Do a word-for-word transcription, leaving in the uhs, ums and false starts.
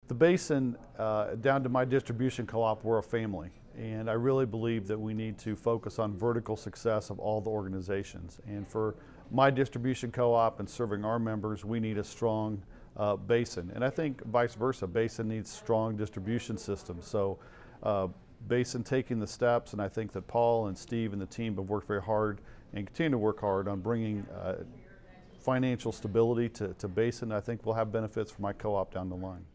The Basin, uh, down to my distribution co-op, we're a family. And I really believe that we need to focus on vertical success of all the organizations. And for my distribution co-op and serving our members, we need a strong uh, Basin. And I think vice versa, Basin needs strong distribution systems. So uh, Basin taking the steps, and I think that Paul and Steve and the team have worked very hard and continue to work hard on bringing uh, financial stability to, to Basin. I think will have benefits for my co-op down the line.